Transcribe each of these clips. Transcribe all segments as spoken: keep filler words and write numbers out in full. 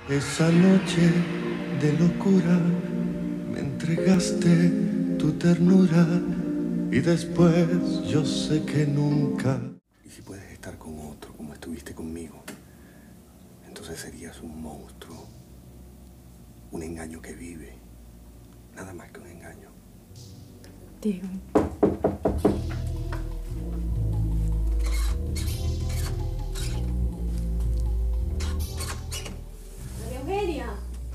Esa noche de locura me entregaste tu ternura y después yo sé que nunca. Y si puedes estar con otro como estuviste conmigo, entonces serías un monstruo, un engaño que vive, nada más que un engaño. Diego. Eugenia.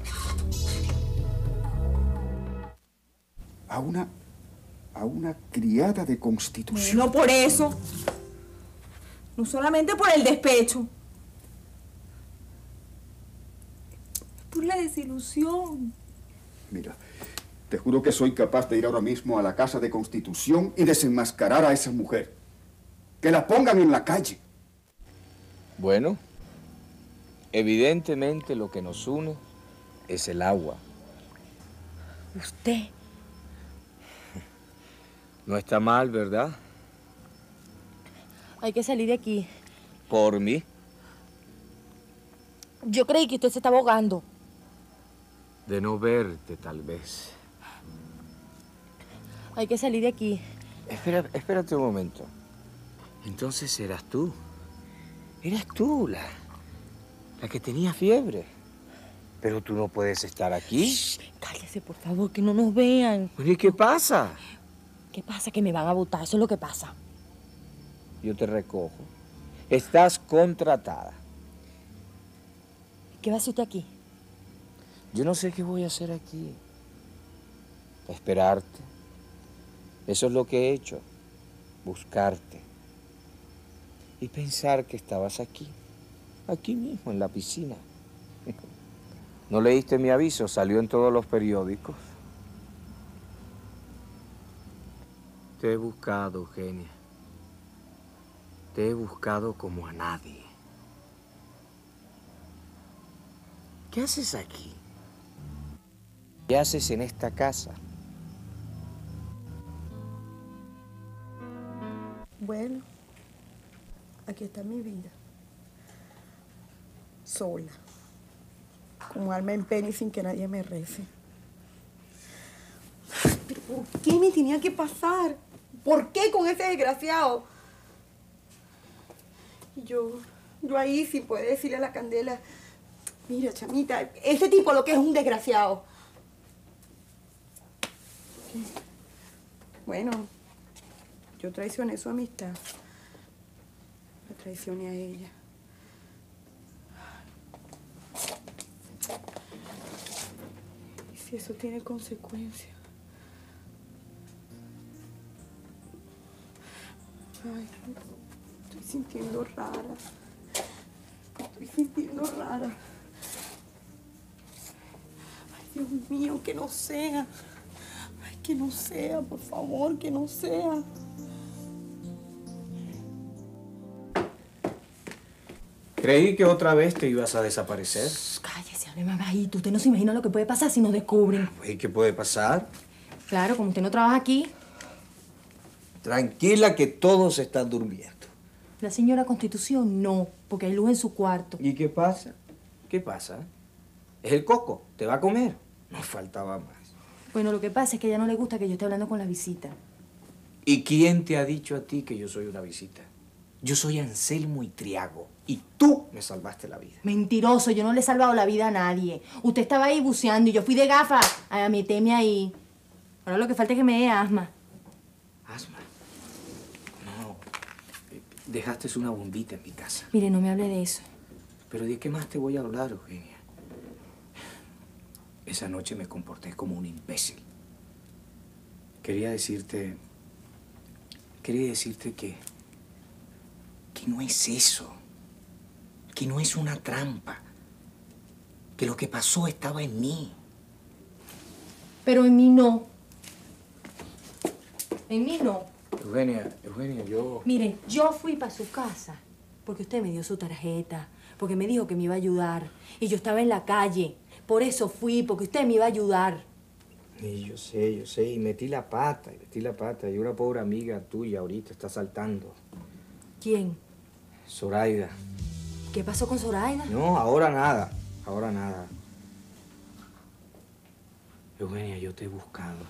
A una, a una criada de Constitución. No por eso. No solamente por el despecho. Por la desilusión. Mira, te juro que soy capaz de ir ahora mismo a la casa de Constitución y desenmascarar a esa mujer. Que la pongan en la calle. Bueno, evidentemente lo que nos une es el agua. Usted. No está mal, ¿verdad? Hay que salir de aquí. Por mí. Yo creí que usted se estaba ahogando. De no verte, tal vez. Hay que salir de aquí. Espera, espérate un momento. Entonces eras tú. Eras tú la, la que tenía fiebre. Pero tú no puedes estar aquí. Shh, cállese, por favor, que no nos vean. ¿Y qué pasa? ¿Qué pasa? Que me van a botar, eso es lo que pasa. Yo te recojo. Estás contratada. ¿Qué va a hacer usted aquí? Yo no sé qué voy a hacer aquí. Esperarte. Eso es lo que he hecho. Buscarte. Y pensar que estabas aquí. Aquí mismo, en la piscina. ¿No leíste mi aviso? Salió en todos los periódicos. Te he buscado, Eugenia. Te he buscado como a nadie. ¿Qué haces aquí? ¿Qué haces en esta casa? Bueno, aquí está mi vida. Sola. Como alma en pena y sin que nadie me rece. ¿Pero por qué me tenía que pasar? ¿Por qué con ese desgraciado? Y yo, yo ahí sin poder decirle a la Candela, mira, chamita, ese tipo lo que es un desgraciado. ¿Qué? Bueno, yo traicioné su amistad. La traicioné a ella. ¿Y si eso tiene consecuencias? Ay, estoy sintiendo rara. Estoy sintiendo rara. Ay, Dios mío, que no sea. Ay, que no sea, por favor, que no sea. Creí que otra vez te ibas a desaparecer. Shh, cállese, hable más bajito. Usted no se imagina lo que puede pasar si nos descubren. ¿Y qué puede pasar? Claro, como usted no trabaja aquí. Tranquila que todos están durmiendo. La señora Constitución no, porque hay luz en su cuarto. ¿Y qué pasa? ¿Qué pasa? Es el coco, te va a comer. No faltaba más. Bueno, lo que pasa es que a ella no le gusta que yo esté hablando con la visita. ¿Y quién te ha dicho a ti que yo soy una visita? Yo soy Anselmo Itriago y tú me salvaste la vida. Mentiroso, yo no le he salvado la vida a nadie. Usted estaba ahí buceando y yo fui de gafas a meterme ahí. Ahora lo que falta es que me dé asma. ¿Asma? No. Dejaste una bombita en mi casa. Mire, no me hable de eso. ¿Pero de qué más te voy a hablar, Eugenia? Esa noche me comporté como un imbécil. Quería decirte... Quería decirte que... que no es eso. Que no es una trampa. Que lo que pasó estaba en mí. Pero en mí no. En mí no. Eugenia, Eugenia, yo... Mire, yo fui para su casa porque usted me dio su tarjeta, porque me dijo que me iba a ayudar. Y yo estaba en la calle. Por eso fui, porque usted me iba a ayudar. Y yo sé, yo sé, y metí la pata, y metí la pata. Y una pobre amiga tuya ahorita está saltando. ¿Quién? Zoraida. ¿Qué pasó con Zoraida? No, ahora nada. ahora nada. Eugenia, yo te he buscado.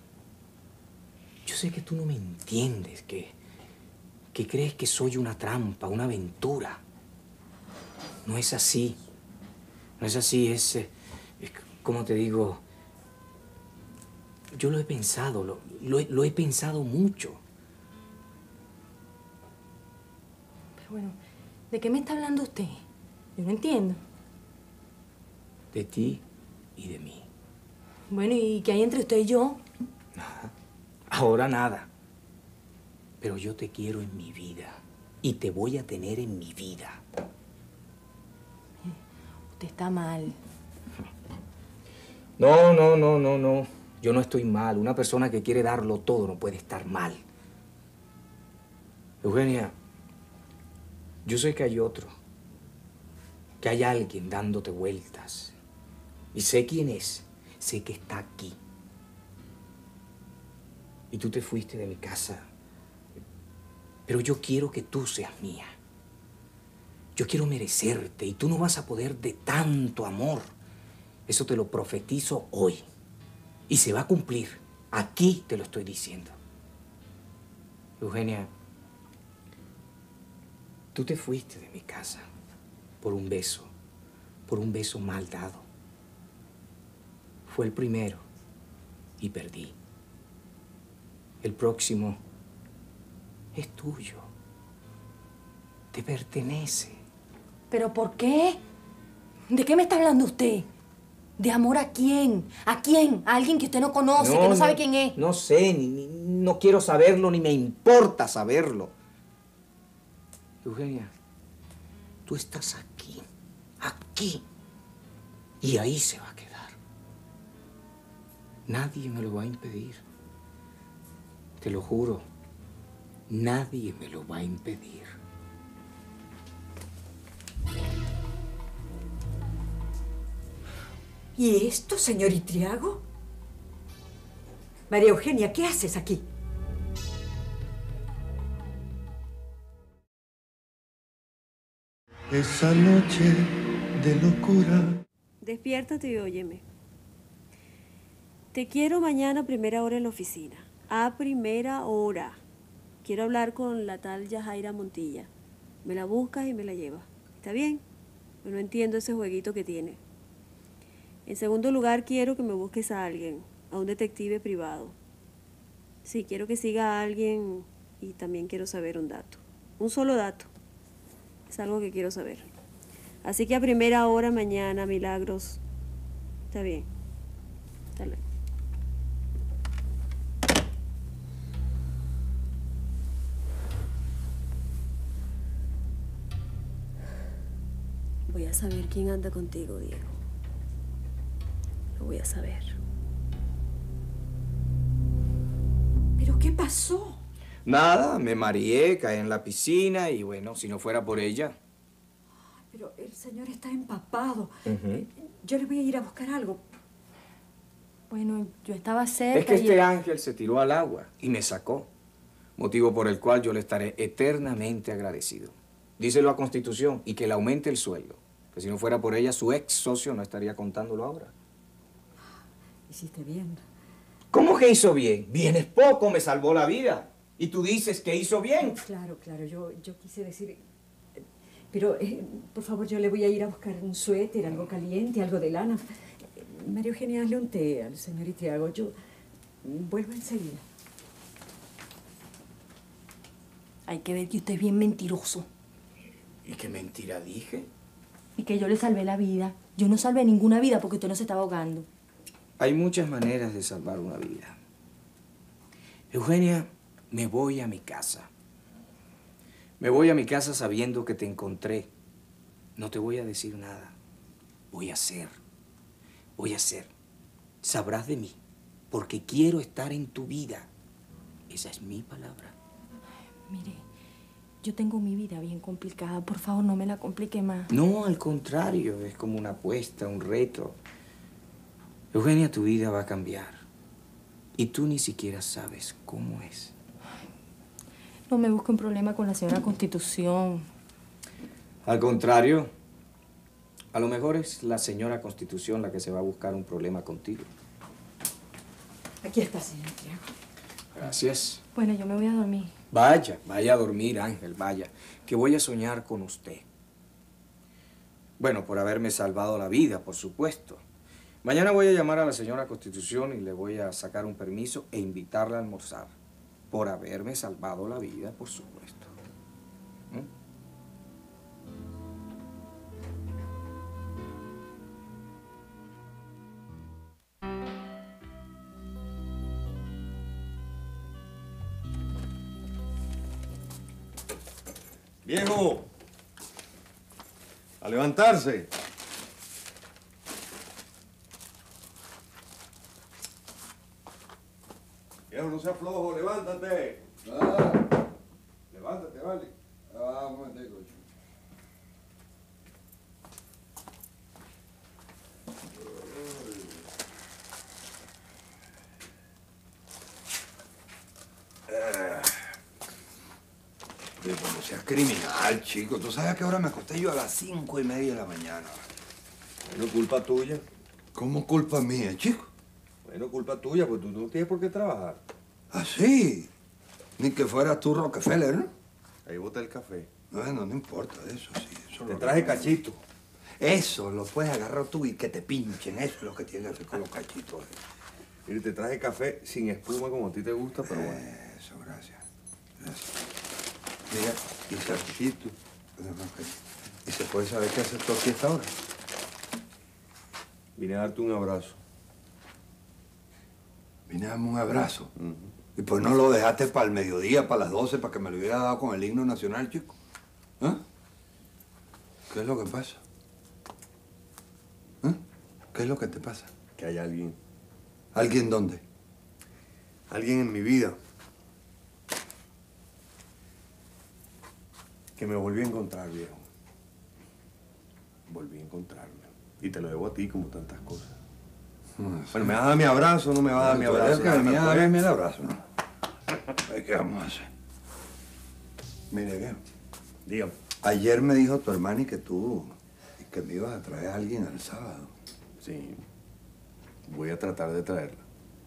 Yo sé que tú no me entiendes, que, que crees que soy una trampa, una aventura. No es así. No es así, es, es como te digo, yo lo he pensado, lo, lo, he, lo he pensado mucho. Pero bueno, ¿de qué me está hablando usted? Yo no entiendo. De ti y de mí. Bueno, ¿y qué hay entre usted y yo? Nada. Ahora nada. Pero yo te quiero en mi vida. Y te voy a tener en mi vida. Usted está mal. No, no, no, no, no. Yo no estoy mal. Una persona que quiere darlo todo no puede estar mal. Eugenia, yo sé que hay otro. Que hay alguien dándote vueltas. Y sé quién es. Sé que está aquí. Y tú te fuiste de mi casa. Pero yo quiero que tú seas mía. Yo quiero merecerte y tú no vas a poder de tanto amor. Eso te lo profetizo hoy. Y se va a cumplir. Aquí te lo estoy diciendo. Eugenia, tú te fuiste de mi casa por un beso. Por un beso mal dado. Fue el primero y perdí. El próximo es tuyo. Te pertenece. ¿Pero por qué? ¿De qué me está hablando usted? ¿De amor a quién? ¿A quién? ¿A alguien que usted no conoce, no, que no sabe no, quién es? No sé, ni, ni, no quiero saberlo, ni me importa saberlo. Eugenia, tú estás aquí, aquí, y ahí se va a quedar. Nadie me lo va a impedir. Te lo juro, nadie me lo va a impedir. ¿Y esto, señor Itriago? María Eugenia, ¿qué haces aquí? Esa noche de locura. Despiértate y óyeme. Te quiero mañana a primera hora en la oficina. A primera hora. Quiero hablar con la tal Yajaira Montilla. Me la buscas y me la llevas. ¿Está bien? Yo no entiendo ese jueguito que tiene. En segundo lugar, quiero que me busques a alguien, a un detective privado. Sí, quiero que siga a alguien y también quiero saber un dato. Un solo dato. Es algo que quiero saber. Así que a primera hora mañana, Milagros. Está bien. Hasta luego. Voy a saber quién anda contigo, Diego. Lo voy a saber. ¿Pero qué pasó? Nada, me mareé, caí en la piscina y bueno, si no fuera por ella. Pero el señor está empapado. Uh-huh. Yo le voy a ir a buscar algo. Bueno, yo estaba cerca. Es que este y... ángel se tiró al agua y me sacó. Motivo por el cual yo le estaré eternamente agradecido. Dice la Constitución y que le aumente el sueldo. Que si no fuera por ella, su ex socio no estaría contándolo ahora. Hiciste bien. ¿Cómo que hizo bien? Bien es poco, me salvó la vida. Y tú dices que hizo bien. Claro, claro, yo, yo quise decir... Pero, eh, por favor, yo le voy a ir a buscar un suéter, algo caliente, algo de lana. María Eugenia, hazle un té al señor Itriago. Yo vuelvo enseguida. Hay que ver que usted es bien mentiroso. ¿Y qué mentira dije? Y que yo le salvé la vida. Yo no salvé ninguna vida porque usted no se estaba ahogando. Hay muchas maneras de salvar una vida. Eugenia, me voy a mi casa. Me voy a mi casa sabiendo que te encontré. No te voy a decir nada. Voy a ser. Voy a ser. Sabrás de mí, porque quiero estar en tu vida. Esa es mi palabra. Mire, yo tengo mi vida bien complicada. Por favor, no me la complique más. No, al contrario. Es como una apuesta, un reto. Eugenia, tu vida va a cambiar. Y tú ni siquiera sabes cómo es. No me busque un problema con la señora Constitución. Al contrario, A lo mejor es la señora Constitución la que se va a buscar un problema contigo. Aquí está, señor Tiago. Gracias. Bueno, yo me voy a dormir. Vaya, vaya a dormir, Ángel, vaya. Que voy a soñar con usted. Bueno, por haberme salvado la vida, por supuesto. Mañana voy a llamar a la señora Constitución y le voy a sacar un permiso e invitarla a almorzar. Por haberme salvado la vida, por supuesto. ¿Mm? ¡Viejo! ¡A levantarse! Viejo, no seas flojo, levántate. Ah, Levántate, vale. ah, un momentico. Oye, como seas criminal, chico. Tú sabes a qué hora me acosté yo a las cinco y media de la mañana. Bueno, culpa tuya. ¿Cómo culpa mía, chico? Bueno, culpa tuya, pues tú no tienes por qué trabajar. ¿Ah, sí? Ni que fueras tú Rockefeller, ¿no? Ahí bota el café. Bueno, no importa eso, sí. Eso Te lo- traje cachito. Eso lo puedes agarrar tú y que te pinchen. Eso es lo que tiene que hacer con los cachitos. Mire, te traje café sin espuma como a ti te gusta, pero bueno. Eso, gracias. Gracias. Mira, y Sarchito. ¿Y se puede saber qué haces tú aquí a esta hora? Vine a darte un abrazo. Vine a darme un abrazo. Ujú. Y pues no lo dejaste para el mediodía, para las doce, para que me lo hubiera dado con el himno nacional, chico. ¿Ah? ¿Qué es lo que pasa? ¿Ah? ¿Qué es lo que te pasa? Que hay alguien. ¿Alguien dónde? Alguien en mi vida que me volví a encontrar, viejo. Volví a encontrarme. Y te lo debo a ti como tantas cosas. Bueno, ¿me vas a dar mi abrazo o no me vas a dar mi abrazo? Que venía a Pues. darme el abrazo, ¿no? Ay, ¿qué vamos a hacer? Mire, viejo. Dígame. Ayer me dijo tu hermana y que tú... y que me ibas a traer a alguien el sábado. Sí. Voy a tratar de traerla.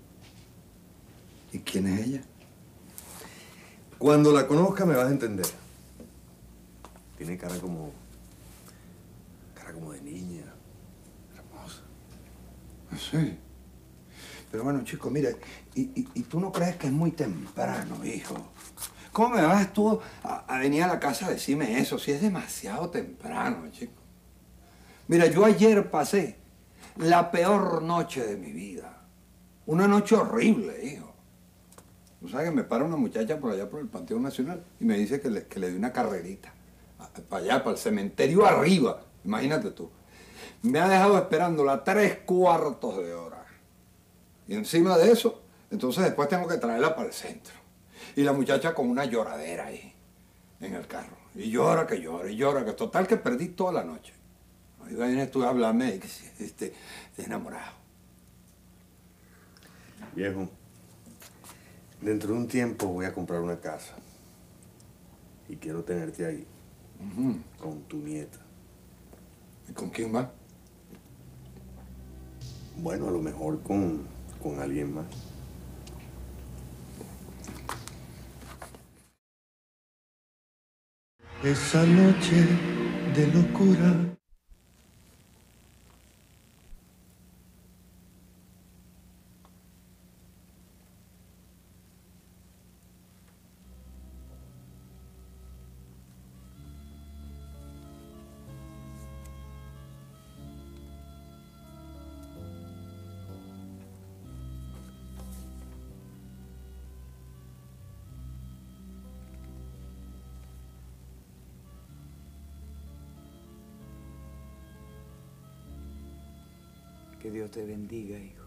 ¿Y quién es ella? Cuando la conozca me vas a entender. Tiene cara como... cara como de niña. Hermosa. Sí. Pero bueno, chico, mira, y, y, y tú no crees que es muy temprano, hijo. ¿Cómo me vas tú a, a venir a la casa a decirme eso? Si es demasiado temprano, chico. Mira, yo ayer pasé la peor noche de mi vida. Una noche horrible, hijo. Tú sabes que me para una muchacha por allá por el Panteón Nacional y me dice que le, que le di una carrerita. Para allá, para el cementerio arriba. Imagínate tú. Me ha dejado esperándola tres cuartos de hora. Y encima de eso, entonces después tengo que traerla para el centro. Y la muchacha con una lloradera ahí, en el carro. Y llora que llora, y llora que total que perdí toda la noche. Ahí vienes tú a hablarme de que este, de enamorado. Viejo, dentro de un tiempo voy a comprar una casa. Y quiero tenerte ahí, Ujú. con tu nieta. ¿Y con quién más? Bueno, a lo mejor con, con alguien más. Esa noche de locura. Que Dios te bendiga, hijo.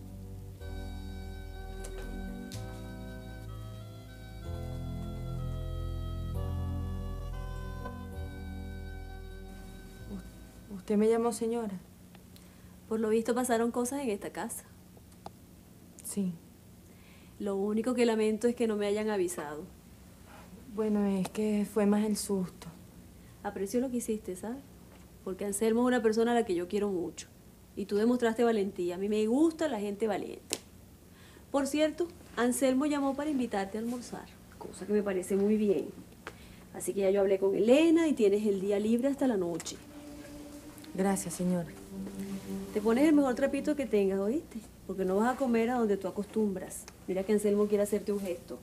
¿Usted me llamó señora? Por lo visto pasaron cosas en esta casa. Sí. Lo único que lamento es que no me hayan avisado. Bueno, es que fue más el susto. Aprecio lo que hiciste, ¿sabes? porque Anselmo es una persona a la que yo quiero mucho. Y tú demostraste valentía. A mí me gusta la gente valiente. Por cierto, Anselmo llamó para invitarte a almorzar, cosa que me parece muy bien. Así que ya yo hablé con Elena y tienes el día libre hasta la noche. Gracias, señora. Te pones el mejor trapito que tengas, ¿oíste? Porque no vas a comer a donde tú acostumbras. Mira que Anselmo quiere hacerte un gesto.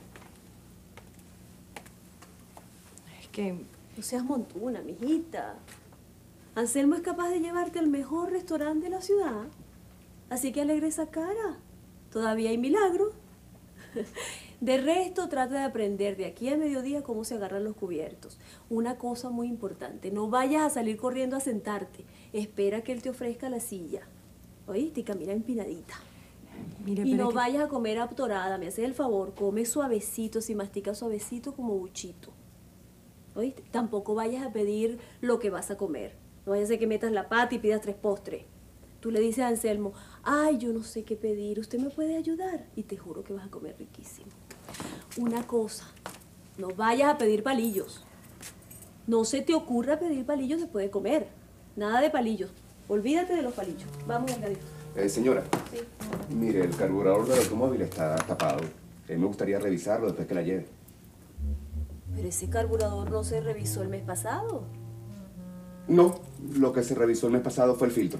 Es que... No seas montuna, mijita. Anselmo es capaz de llevarte al mejor restaurante de la ciudad. Así que alegre esa cara. Todavía hay milagros. De resto, trata de aprender de aquí a mediodía cómo se agarran los cubiertos. Una cosa muy importante, no vayas a salir corriendo a sentarte. Espera que él te ofrezca la silla. ¿Oíste? Y camina empinadita. Mire, y pero no es que- vayas a comer atorada, me haces el favor. Come suavecito, si masticas suavecito como buchito. ¿Oíste? Tampoco vayas a pedir lo que vas a comer. No vaya a ser que metas la pata y pidas tres postres. Tú le dices a Anselmo, ay, yo no sé qué pedir, ¿usted me puede ayudar? Y te juro que vas a comer riquísimo. Una cosa, no vayas a pedir palillos. No se te ocurra pedir palillos después de comer. Nada de palillos. Olvídate de los palillos. Vamos, Margarita. Eh, señora, Sí. mire, el carburador del automóvil está tapado. Eh, me gustaría revisarlo después que la lleve. Pero ese carburador no se revisó el mes pasado. No, lo que se revisó el mes pasado fue el filtro.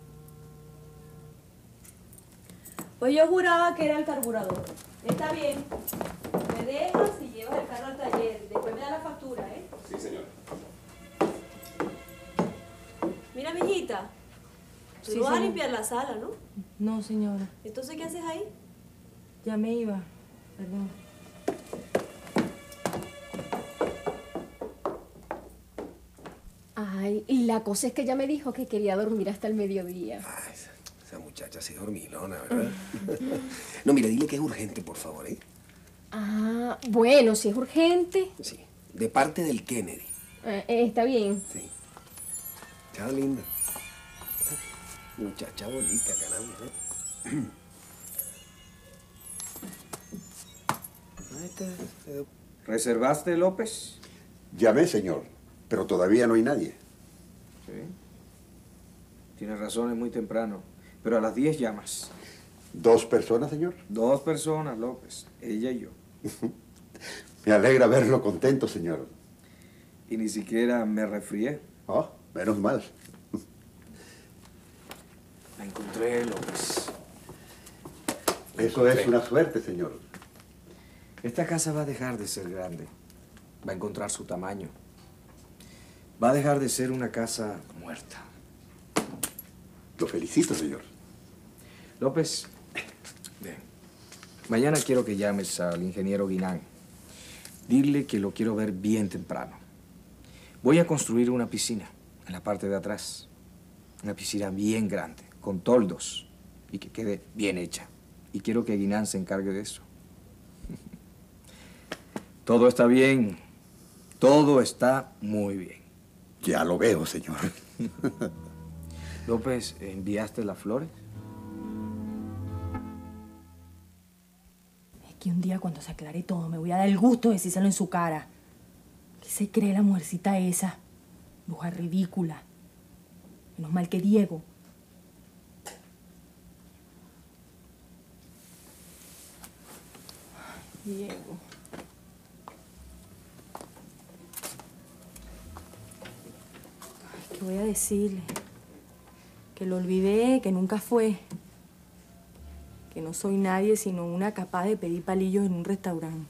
Pues yo juraba que era el carburador. Está bien. Me dejas y llevas el carro al taller. Después me da la factura, ¿eh? Sí, señora. Mira, mijita. Tú Sí, no vas a señora. limpiar la sala, ¿no? No, señora. Entonces, ¿qué haces ahí? Ya me iba. Perdón. Ay, y la cosa es que ella me dijo que quería dormir hasta el mediodía. Ay, esa, esa muchacha sí es dormilona, ¿verdad? No, mira, dile que es urgente, por favor, ¿eh? Ah, bueno, si es urgente. Sí, de parte del Kennedy. eh, eh, está bien. Sí. Chao, linda. Muchacha bonita, caramba, ¿eh? Ahí está. eh, ¿Reservaste, López? Llamé, señor, pero todavía no hay nadie. Sí. Tienes razón, es muy temprano. Pero a las diez llamas. ¿Dos personas, señor? Dos personas, López. Ella y yo. Me alegra verlo contento, señor. Y ni siquiera me resfrié. Oh, menos mal. La encontré, López. Eso es una suerte, señor. Esta casa va a dejar de ser grande. Va a encontrar su tamaño. Va a dejar de ser una casa muerta. Lo felicito, señor. López, ven. Mañana quiero que llames al ingeniero Guinán. Dile que lo quiero ver bien temprano. Voy a construir una piscina en la parte de atrás. Una piscina bien grande, con toldos, y que quede bien hecha. Y quiero que Guinán se encargue de eso. Todo está bien. Todo está muy bien. Ya lo veo, señor. López, ¿enviaste las flores? Es que un día cuando se aclare todo me voy a dar el gusto de decírselo en su cara. ¿Qué se cree la mujercita esa? Bruja ridícula. Menos mal que Diego. Ay, Diego. Ay, ¿qué voy a decirle? Que lo olvidé, que nunca fue. Que no soy nadie sino una capaz de pedir palillos en un restaurante.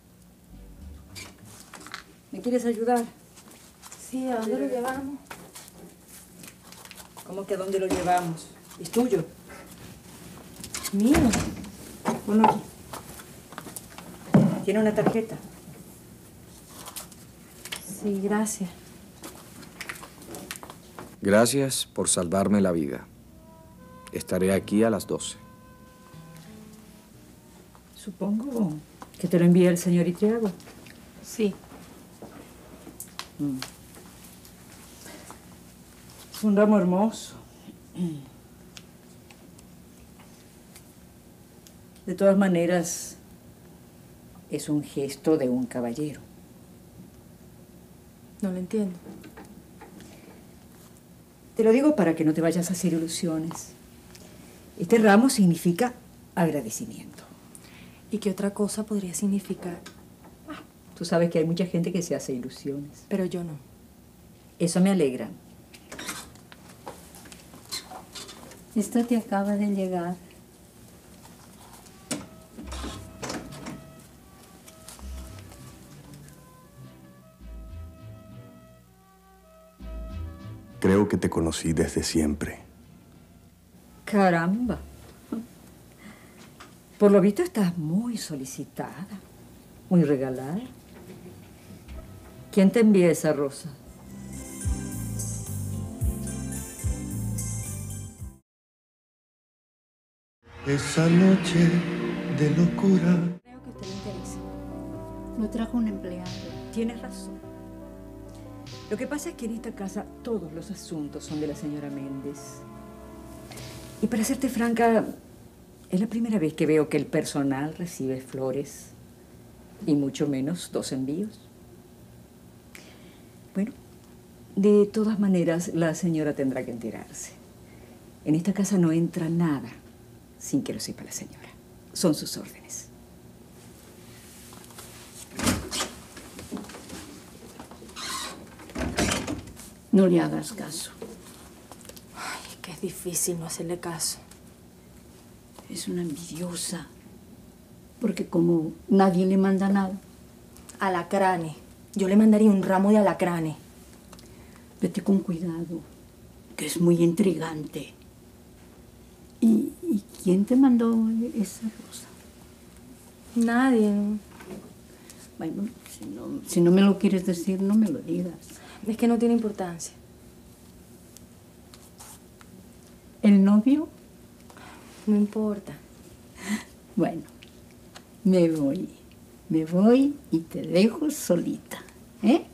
¿Me quieres ayudar? Sí, ¿a dónde lo llevamos? ¿Cómo que a dónde lo llevamos? ¿Es tuyo? Mío. Ponlo aquí. Tiene una tarjeta. Sí, gracias. Gracias por salvarme la vida. Estaré aquí a las doce. Supongo que te lo envía el señor Itriago. Sí. Mm. Es un ramo hermoso. De todas maneras, es un gesto de un caballero. No lo entiendo. Te lo digo para que no te vayas a hacer ilusiones. Este ramo significa agradecimiento. ¿Y qué otra cosa podría significar? Tú sabes que hay mucha gente que se hace ilusiones. Pero yo no. Eso me alegra. Esto te acaba de llegar. Creo que te conocí desde siempre. Caramba. Por lo visto estás muy solicitada, muy regalada. ¿Quién te envía esa rosa? Esa noche de locura. Creo que a usted le interesa. Lo trajo un empleado. Tienes razón. Lo que pasa es que en esta casa todos los asuntos son de la señora Méndez. Y para serte franca, es la primera vez que veo que el personal recibe flores, y mucho menos dos envíos. Bueno, de todas maneras, la señora tendrá que enterarse. En esta casa no entra nada sin que lo sepa la señora. Son sus órdenes. No le hagas caso. Ay, que es difícil no hacerle caso. Es una envidiosa. Porque como nadie le manda nada. Alacranes. Yo le mandaría un ramo de alacranes. Vete con cuidado, que es muy intrigante. ¿Y, y quién te mandó esa rosa? Nadie. ¿No? Bueno, si no, si no me lo quieres decir, no me lo digas. Es que no tiene importancia. ¿El novio? No importa. Bueno, me voy. Me voy y te dejo solita, ¿eh?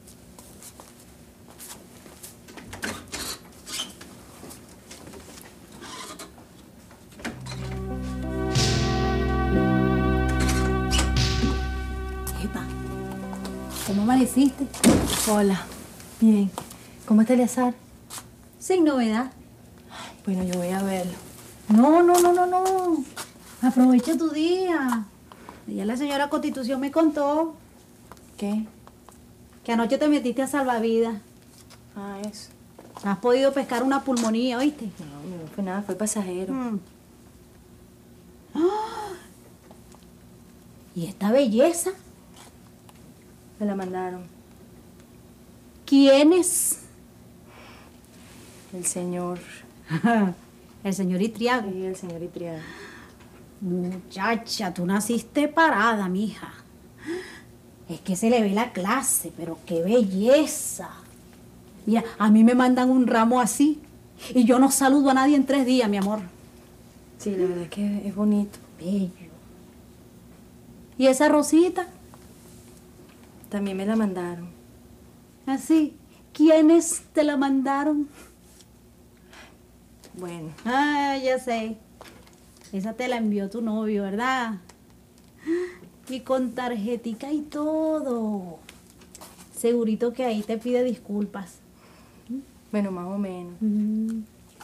Epa, ¿cómo amaneciste? Hola. Bien. ¿Cómo está Eleazar? Sin novedad. Bueno, yo voy a verlo. No, no, no, no, no. Aprovecha tu día. Ya la señora Constitución me contó. ¿Qué? Que anoche te metiste a salvavidas. Ah, eso. Has podido pescar una pulmonía, ¿oíste? No, no fue nada, fue pasajero. Mm. ¡Ah! ¿Y esta belleza? Me la mandaron. ¿Quién es? El señor. El señor Itriago. Sí, el señor Itriago. Muchacha, tú naciste parada, mija. Es que se le ve la clase, pero qué belleza. Mira, a mí me mandan un ramo así y yo no saludo a nadie en tres días, mi amor. Sí, la verdad es que es bonito. Bello. ¿Y esa rosita? También me la mandaron. Así. ¿Quiénes te la mandaron? Bueno. Ah, ya sé. Esa te la envió tu novio, ¿verdad? Y con tarjetica y todo. Segurito que ahí te pide disculpas. Bueno, más o menos. Mm.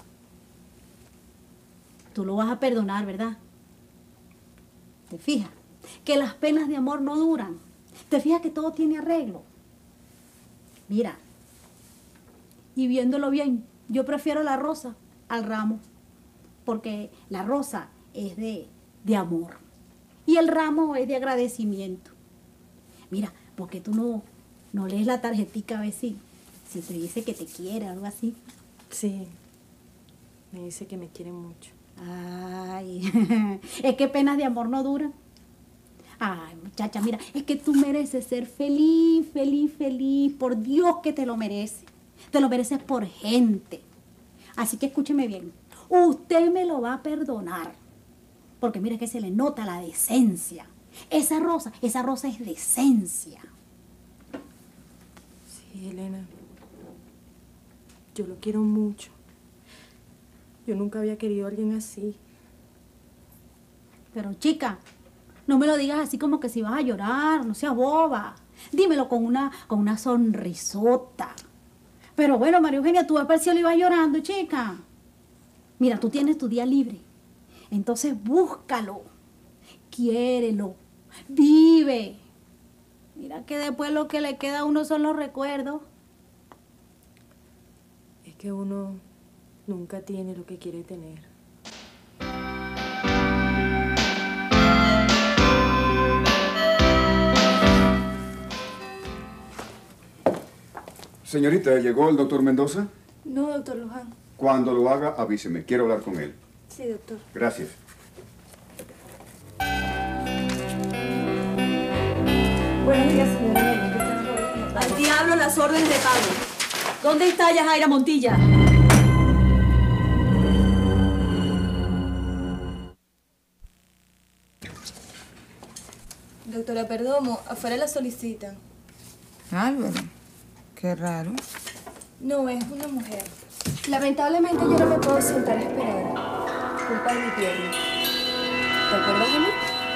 Tú lo vas a perdonar, ¿verdad? ¿Te fijas? Que las penas de amor no duran. ¿Te fijas que todo tiene arreglo? Mira. Y viéndolo bien, yo prefiero la rosa al ramo. Porque la rosa es de, de amor. Y el ramo es de agradecimiento. Mira, porque tú no, no lees la tarjetica a ver si, si te dice que te quiere, algo así. Sí. Me dice que me quiere mucho. Ay, es que penas de amor no duran. Ay, muchacha, mira, es que tú mereces ser feliz, feliz, feliz. Por Dios que te lo mereces. Te lo mereces por gente. Así que escúcheme bien. Usted me lo va a perdonar. Porque mira que se le nota la decencia. Esa rosa, esa rosa es decencia. Sí, Elena. Yo lo quiero mucho. Yo nunca había querido a alguien así. Pero chica, no me lo digas así como que si vas a llorar, no seas boba. Dímelo con una, con una sonrisota. Pero bueno, María Eugenia, tú vas para el cielo y vas llorando, chica. Mira, tú tienes tu día libre. Entonces búscalo, quiérelo, vive. Mira que después lo que le queda a uno son los recuerdos. Es que uno nunca tiene lo que quiere tener. Señorita, ¿llegó el doctor Mendoza? No, doctor Luján. Cuando lo haga, avíseme. Quiero hablar con él. Sí, doctor. Gracias. Buenos días, señora. Al diablo las órdenes de pago. ¿Dónde está Yajaira Montilla? Doctora Perdomo, afuera la solicitan. Álvaro, qué raro. No, es una mujer. Lamentablemente yo no me puedo sentar a esperar. Culpa de mi pierna. ¿Te acuerdas de mí?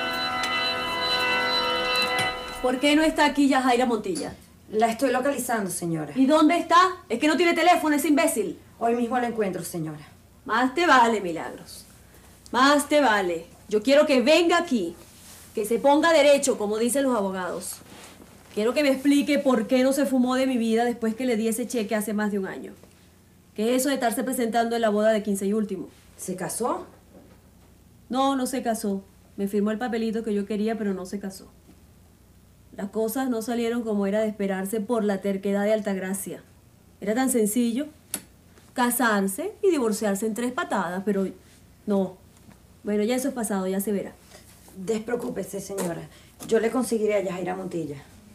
¿Por qué no está aquí Yajaira Montilla? La estoy localizando, señora. ¿Y dónde está? Es que no tiene teléfono, ese imbécil. Hoy mismo la encuentro, señora. Más te vale, Milagros. Más te vale. Yo quiero que venga aquí. Que se ponga derecho, como dicen los abogados. Quiero que me explique por qué no se fumó de mi vida después que le di ese cheque hace más de un año. ¿Qué es eso de estarse presentando en la boda de quince y último? ¿Se casó? No, no se casó. Me firmó el papelito que yo quería, pero no se casó. Las cosas no salieron como era de esperarse por la terquedad de Altagracia. Era tan sencillo casarse y divorciarse en tres patadas, pero no. Bueno, ya eso es pasado, ya se verá. Despreocúpese, señora. Yo le conseguiré a Yajaira Montilla.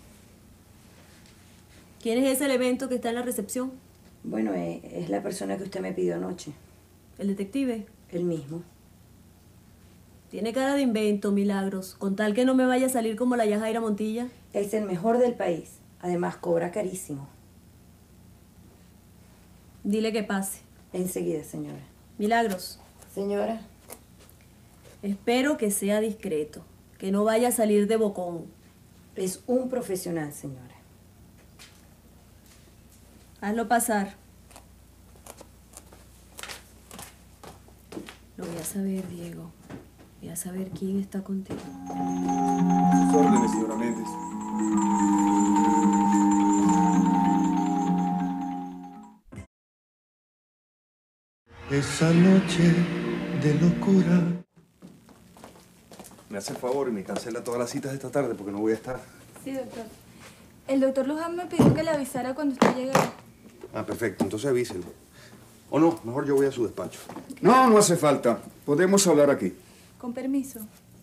¿Quién es ese elemento que está en la recepción? Bueno, eh, es la persona que usted me pidió anoche. ¿El detective? El mismo. Tiene cara de invento, Milagros. Con tal que no me vaya a salir como la Yajaira Montilla. Es el mejor del país. Además, cobra carísimo. Dile que pase. Enseguida, señora. Milagros. Señora. Espero que sea discreto. Que no vaya a salir de bocón. Es un profesional, señora. Hazlo pasar. Lo voy a saber, Diego. Voy a saber quién está contigo. Sus órdenes, señora Méndez. Esa noche de locura. Me hace el favor y me cancela todas las citas de esta tarde porque no voy a estar. Sí, doctor. El doctor Luján me pidió que le avisara cuando usted llegara. Ah, perfecto. Entonces avíselo. O no, mejor yo voy a su despacho. No, no hace falta. Podemos hablar aquí. Con permiso.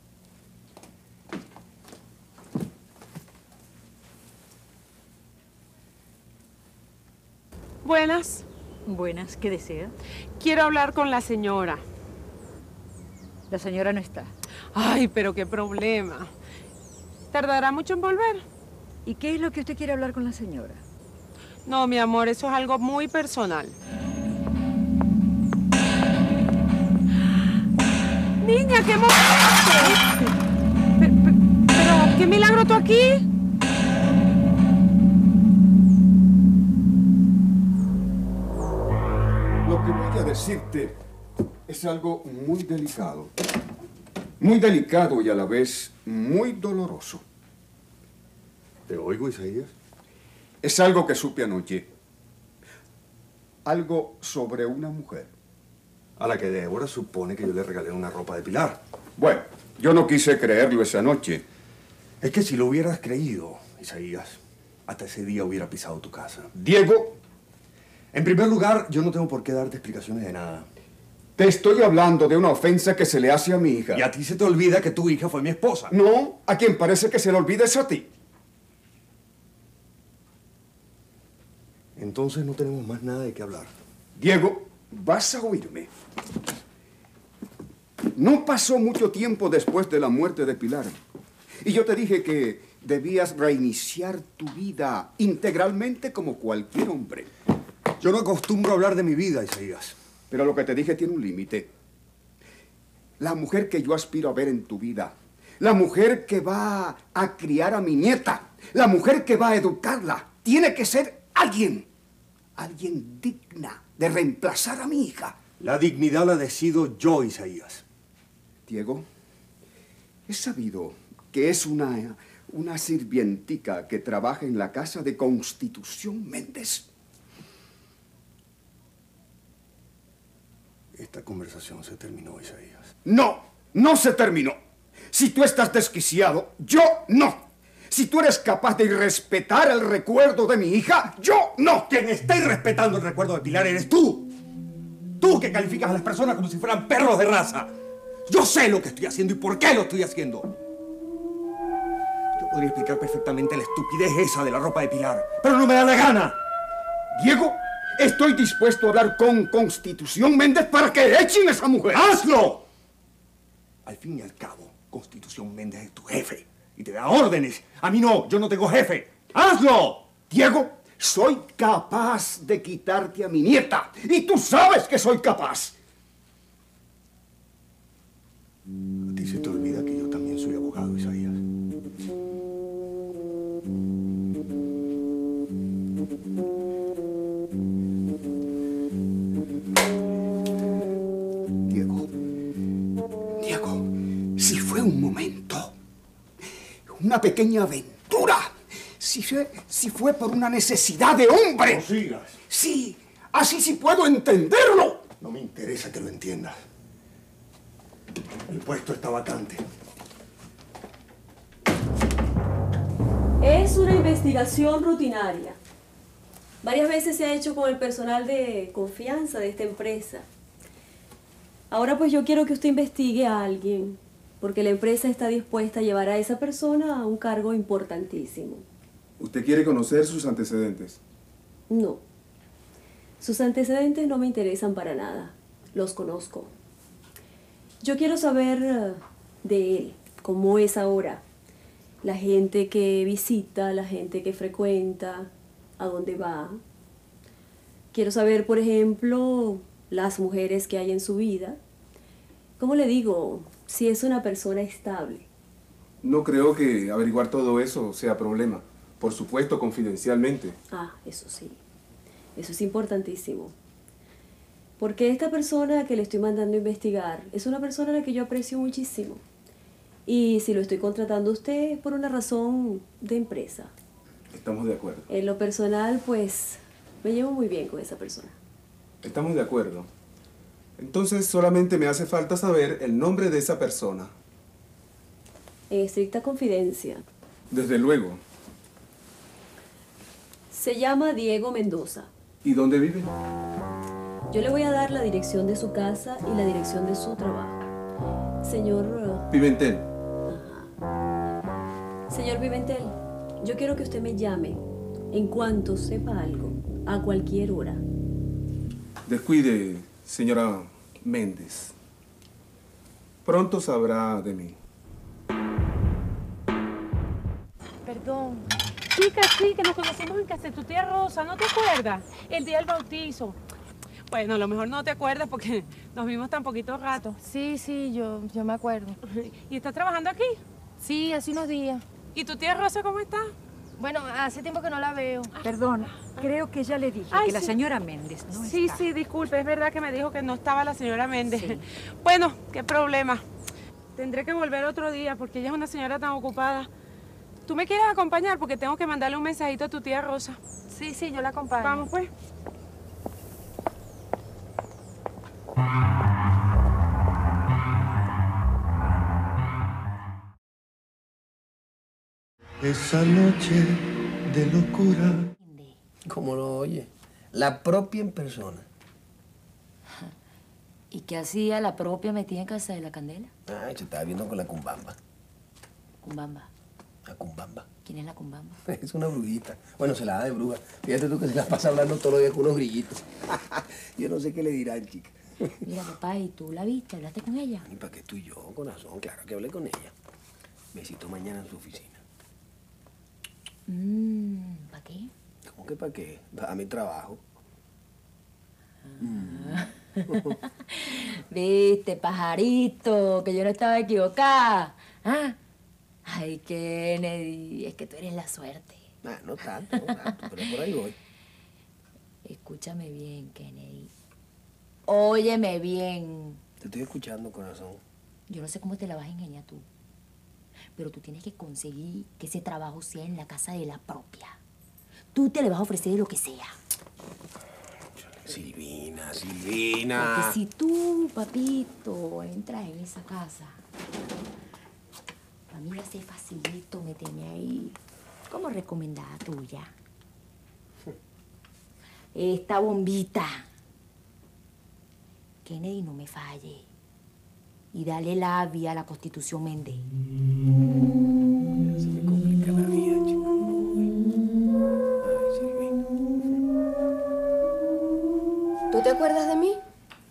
Buenas. Buenas, ¿qué desea? Quiero hablar con la señora. La señora no está. Ay, pero qué problema. ¿Tardará mucho en volver? ¿Y qué es lo que usted quiere hablar con la señora? No, mi amor, eso es algo muy personal. Niña, ¿qué moviste? Pero, pero, ¿qué milagro tú aquí? Lo que voy a decirte es algo muy delicado. Muy delicado y a la vez muy doloroso. ¿Te oigo, Isaías? Es algo que supe anoche. Algo sobre una mujer. A la que Débora supone que yo le regalé una ropa de Pilar. Bueno, yo no quise creerlo esa noche. Es que si lo hubieras creído, Isaías, hasta ese día hubiera pisado tu casa. Diego. En primer lugar, yo no tengo por qué darte explicaciones de nada. Te estoy hablando de una ofensa que se le hace a mi hija. Y a ti se te olvida que tu hija fue mi esposa. No, a quien parece que se le olvida es a ti. Entonces no tenemos más nada de qué hablar. Diego, vas a oírme. No pasó mucho tiempo después de la muerte de Pilar. Y yo te dije que debías reiniciar tu vida integralmente como cualquier hombre. Yo no acostumbro a hablar de mi vida, Isaías. Pero lo que te dije tiene un límite. La mujer que yo aspiro a ver en tu vida, la mujer que va a criar a mi nieta, la mujer que va a educarla, tiene que ser alguien. alguien digna de reemplazar a mi hija. La dignidad la decido yo, Isaías. Diego, he sabido que es una, una sirvientica que trabaja en la casa de Constitución Méndez. Esta conversación se terminó, Isaías. No, no se terminó. Si tú estás desquiciado, yo no. Si tú eres capaz de irrespetar el recuerdo de mi hija, yo no. Quien está irrespetando el recuerdo de Pilar eres tú. Tú que calificas a las personas como si fueran perros de raza. Yo sé lo que estoy haciendo y por qué lo estoy haciendo. Yo podría explicar perfectamente la estupidez esa de la ropa de Pilar, pero no me da la gana. Diego, estoy dispuesto a hablar con Constitución Méndez para que echen a esa mujer. ¡Hazlo! Al fin y al cabo, Constitución Méndez es tu jefe y te da órdenes. A mí no, yo no tengo jefe. ¡Hazlo! Diego, soy capaz de quitarte a mi nieta y tú sabes que soy capaz. A ti se te olvida que yo también soy abogado, Isaías. Diego, Diego, si fue un momento, una pequeña aventura, si fue, si fue por una necesidad de hombre. No sigas. Sí, así sí puedo entenderlo. No me interesa que lo entiendas. El puesto está vacante. Es una investigación rutinaria. Varias veces se ha hecho con el personal de confianza de esta empresa. Ahora pues yo quiero que usted investigue a alguien, porque la empresa está dispuesta a llevar a esa persona a un cargo importantísimo. ¿Usted quiere conocer sus antecedentes? No. Sus antecedentes no me interesan para nada. Los conozco. Yo quiero saber uh, de él, cómo es ahora. La gente que visita, la gente que frecuenta, a dónde va. Quiero saber, por ejemplo, las mujeres que hay en su vida. ¿Cómo le digo? Si es una persona estable. No creo que averiguar todo eso sea problema. Por supuesto, confidencialmente. Ah, eso sí. Eso es importantísimo. Porque esta persona que le estoy mandando a investigar es una persona a la que yo aprecio muchísimo. Y si lo estoy contratando a usted es por una razón de empresa. Estamos de acuerdo. En lo personal, pues, me llevo muy bien con esa persona. Estamos de acuerdo. Entonces solamente me hace falta saber el nombre de esa persona. En estricta confidencia. Desde luego. Se llama Diego Mendoza. ¿Y dónde vive? Yo le voy a dar la dirección de su casa y la dirección de su trabajo. Señor... uh, Pimentel. Señor Pimentel, yo quiero que usted me llame en cuanto sepa algo, a cualquier hora. Descuide, señora Méndez. Pronto sabrá de mí. Perdón. Chica, sí, que nos conocimos en casa de tu tía Rosa, ¿no te acuerdas? El día del bautizo. Bueno, a lo mejor no te acuerdas porque nos vimos tan poquito rato. Sí, sí, yo, yo me acuerdo. ¿Y estás trabajando aquí? Sí, hace unos días. ¿Y tu tía Rosa cómo está? Bueno, hace tiempo que no la veo. Perdón, creo que ya le dije Ay, que la sí. señora Méndez no Sí, está. sí, disculpe, es verdad que me dijo que no estaba la señora Méndez. Sí. Bueno, qué problema. Tendré que volver otro día porque ella es una señora tan ocupada. ¿Tú me quieres acompañar? Porque tengo que mandarle un mensajito a tu tía Rosa. Sí, sí, yo la acompaño. Vamos, pues. Esa noche de locura. ¿Cómo lo oye? La propia en persona. ¿Y qué hacía la propia metida en casa de la Candela? Ay, se estaba viendo con la cumbamba. Cumbamba. La cumbamba. ¿Quién es la cumbamba? Es una brujita. Bueno, se la da de bruja. Fíjate tú que se la pasa hablando todos los días con unos grillitos. Yo no sé qué le dirán, chica. Mira, papá, ¿y tú la viste? ¿Hablaste con ella? ¿Y para qué tú y yo, corazón? Claro que hablé con ella. Besito mañana en su oficina. Mmm, ¿para qué? ¿Cómo que para qué? Para mi trabajo. Ah. Viste, pajarito, que yo no estaba equivocada. ¿Ah? Ay, Kennedy, es que tú eres la suerte. Ah, no tanto, no tanto, pero por ahí voy. Escúchame bien, Kennedy. Óyeme bien. Te estoy escuchando, corazón. Yo no sé cómo te la vas a ingeniar tú, pero tú tienes que conseguir que ese trabajo sea en la casa de la propia. Tú te le vas a ofrecer lo que sea. Silvina, Silvina. Porque si tú, papito, entras en esa casa, a mí me hace facilito meterme ahí como recomendada tuya. Esta bombita. Kennedy, no me falle. Y dale labia a la Constitución Méndez. Se me complica la vida, chico. Ay, Silvina. ¿Tú te acuerdas de mí?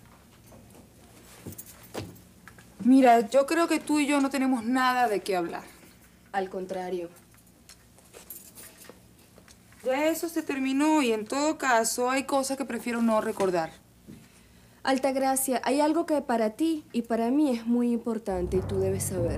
Mira, yo creo que tú y yo no tenemos nada de qué hablar. Al contrario. Ya eso se terminó y en todo caso hay cosas que prefiero no recordar. Altagracia, hay algo que para ti y para mí es muy importante y tú debes saber.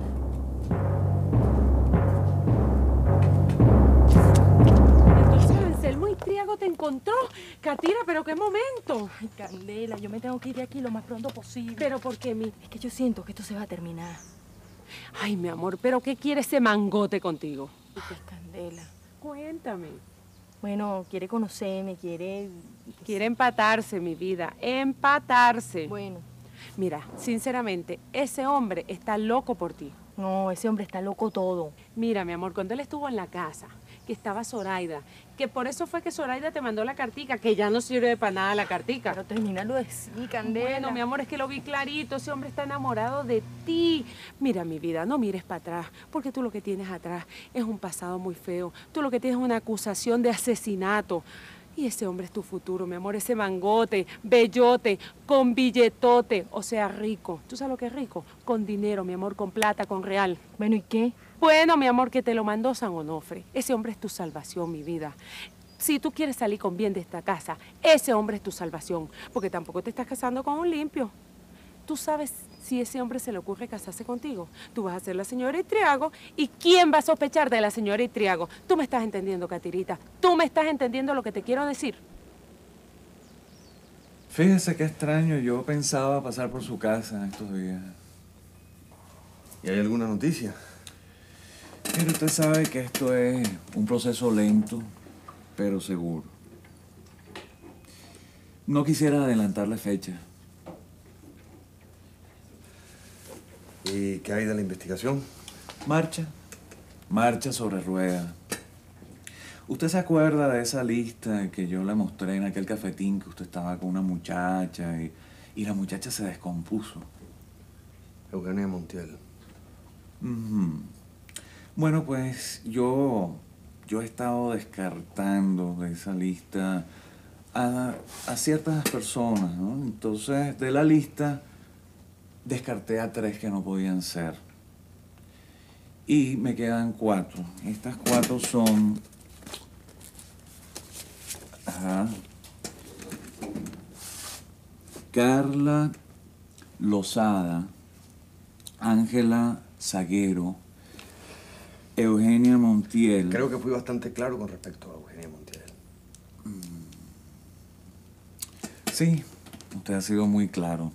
Entonces Anselmo Itriago te encontró. Catira, pero qué momento. Ay, Candela, yo me tengo que ir de aquí lo más pronto posible. ¿Pero por qué, mi? Es que yo siento que esto se va a terminar. Ay, mi amor, ¿pero qué quiere ese mangote contigo? Pues, Candela. Cuéntame. Bueno, quiere conocerme, quiere... Quiere empatarse, mi vida, empatarse. Bueno. Mira, sinceramente, ese hombre está loco por ti. No, ese hombre está loco todo. Mira, mi amor, cuando él estuvo en la casa, que estaba Zoraida, que por eso fue que Zoraida te mandó la cartica, que ya no sirve para nada la cartica. Pero termínalo de sí, Candela. Bueno, mi amor, es que lo vi clarito, ese hombre está enamorado de ti. Mira, mi vida, no mires para atrás, porque tú lo que tienes atrás es un pasado muy feo. Tú lo que tienes es una acusación de asesinato. Y ese hombre es tu futuro, mi amor, ese mangote, bellote, con billetote, o sea, rico. ¿Tú sabes lo que es rico? Con dinero, mi amor, con plata, con real. Bueno, ¿y qué? Bueno, mi amor, que te lo mandó San Onofre. Ese hombre es tu salvación, mi vida. Si tú quieres salir con bien de esta casa, ese hombre es tu salvación, porque tampoco te estás casando con un limpio. Tú sabes si ese hombre se le ocurre casarse contigo. Tú vas a ser la señora Itriago, ¿y quién va a sospechar de la señora Itriago? Tú me estás entendiendo, Catirita. Tú me estás entendiendo lo que te quiero decir. Fíjese qué extraño, yo pensaba pasar por su casa estos días. ¿Y hay alguna noticia? Mire, usted sabe que esto es un proceso lento, pero seguro. No quisiera adelantarle fecha. ¿Y qué hay de la investigación? Marcha. Marcha sobre ruedas. ¿Usted se acuerda de esa lista que yo le mostré en aquel cafetín que usted estaba con una muchacha y, y la muchacha se descompuso? Eugenia Montiel. Uh-huh. Bueno, pues yo, yo he estado descartando de esa lista a, a ciertas personas, ¿no? Entonces, de la lista, descarté a tres que no podían ser. Y me quedan cuatro. Estas cuatro son... Ajá. Carla Lozada, Ángela Zaguero, Eugenia Montiel. Creo que fui bastante claro con respecto a Eugenia Montiel. Sí, usted ha sido muy claro.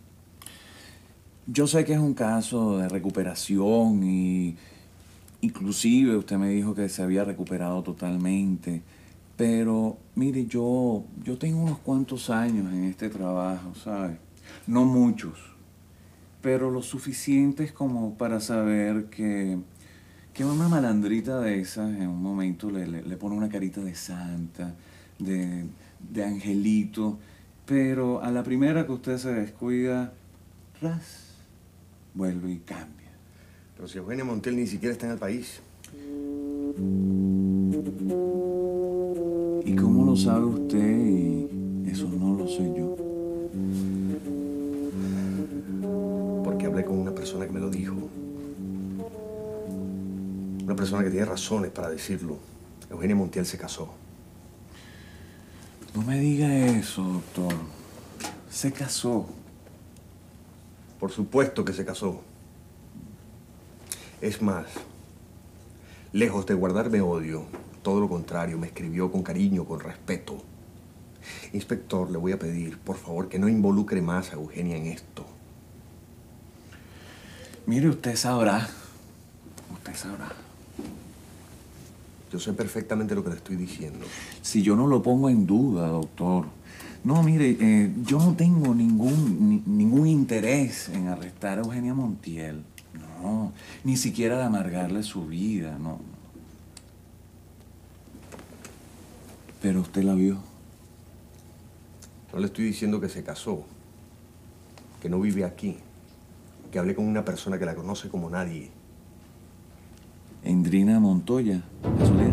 Yo sé que es un caso de recuperación y inclusive usted me dijo que se había recuperado totalmente. Pero, mire, yo, yo tengo unos cuantos años en este trabajo, ¿sabe? No muchos, pero lo suficientes como para saber que, que una malandrita de esas en un momento le, le, le pone una carita de santa, de, de angelito, pero a la primera que usted se descuida, ras, vuelve y cambia. Pero si Eugenia Montiel ni siquiera está en el país. ¿Y cómo lo sabe usted y eso no lo sé yo? Porque hablé con una persona que me lo dijo. Una persona que tiene razones para decirlo. Eugenia Montiel se casó. No me diga eso, doctor. Se casó. Por supuesto que se casó. Es más, lejos de guardarme odio, todo lo contrario, me escribió con cariño, con respeto. Inspector, le voy a pedir, por favor, que no involucre más a Eugenia en esto. Mire, usted sabrá. Usted sabrá. Yo sé perfectamente lo que le estoy diciendo. Si yo no lo pongo en duda, doctor. No, mire, eh, yo no tengo ningún, ni- ningún interés en arrestar a Eugenia Montiel. No, ni siquiera de amargarle su vida, no. Pero usted la vio. No le estoy diciendo que se casó, que no vive aquí, que hablé con una persona que la conoce como nadie. Endrina Montoya, casualidad.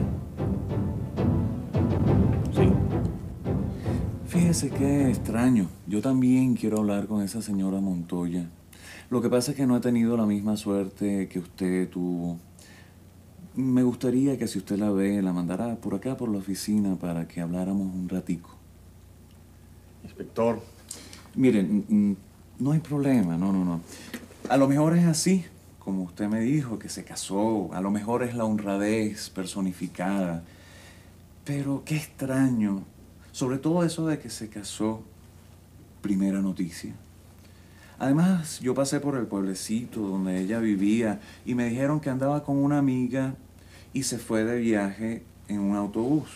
Sí. Fíjese qué extraño. Yo también quiero hablar con esa señora Montoya. Lo que pasa es que no he tenido la misma suerte que usted tuvo. Me gustaría que si usted la ve, la mandara por acá, por la oficina, para que habláramos un ratico. Inspector. Miren, mm, no hay problema, no, no, no. A lo mejor es así, como usted me dijo, que se casó. A lo mejor es la honradez personificada. Pero qué extraño. Sobre todo eso de que se casó. Primera noticia. Además, yo pasé por el pueblecito donde ella vivía y me dijeron que andaba con una amiga y se fue de viaje en un autobús.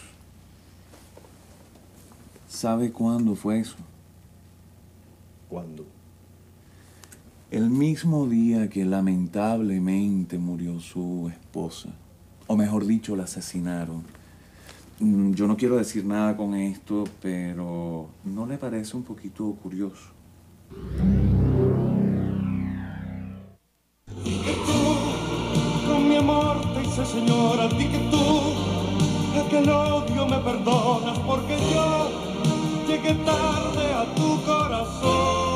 ¿Sabe cuándo fue eso? ¿Cuándo? El mismo día que lamentablemente murió su esposa. O mejor dicho, la asesinaron. Mm, Yo no quiero decir nada con esto, pero ¿no le parece un poquito curioso? Con mi amor te hice señora, di que tú aquel odio me perdonas porque yo llegué tarde a tu corazón.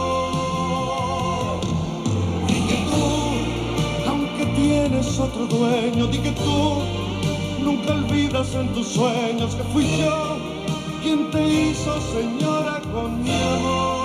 Di que tú, aunque tienes otro dueño, di que tú nunca olvidas en tus sueños que fui yo quien te hizo señora con mi amor.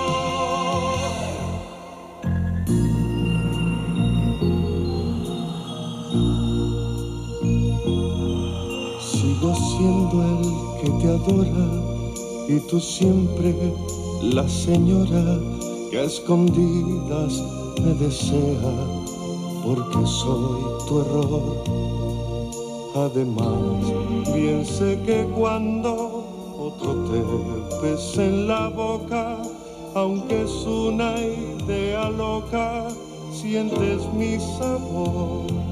Sigo siendo el que te adora y tú siempre la señora que a escondidas me desea porque soy tu error. Además, bien sé que cuando otro te besa en la boca, aunque es una idea loca, sientes mi sabor.